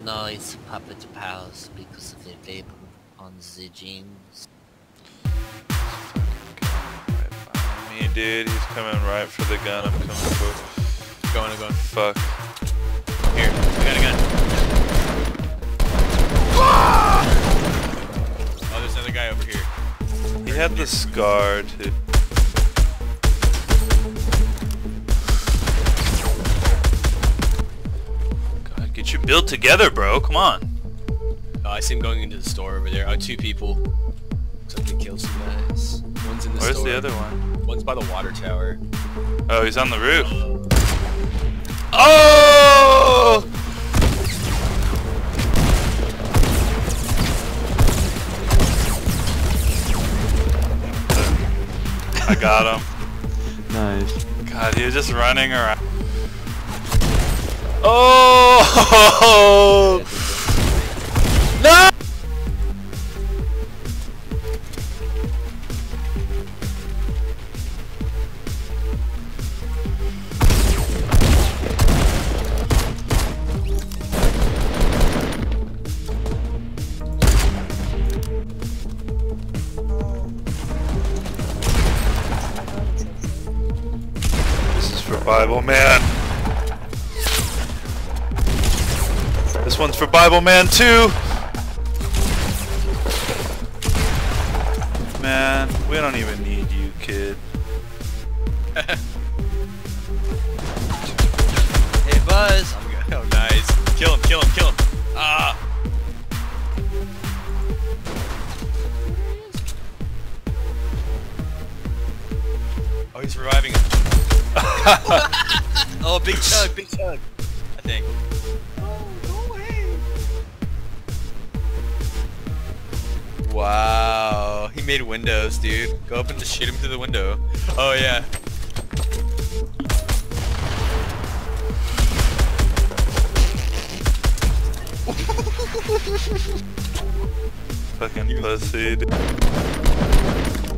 No, it's Puppet Pals because of the label on the jeans. Me, dude, he's coming right for the gun. I'm coming for. I'm going. Fuck. Here, I got a gun. Oh, there's another guy over here. He had the scar too. God, get your build together, bro. Come on. Oh, I see him going into the store over there. Oh, two people. Looks like they killed some guys. One's in the store. Where's the other one? One's by the water tower. Oh, he's on the roof. Oh! I got him. Nice. God, he was just running around. Oh! No! This is for Bible Man. This one's for Bible Man too. Man, we don't even need you, kid. Hey Buzz! Oh, nice. Kill him. Ah! Oh, he's reviving him. Oh, big chug, I think. Oh, go away. Wow, he made windows, dude. Go up and just shoot him through the window. Oh, yeah. Fucking pussy.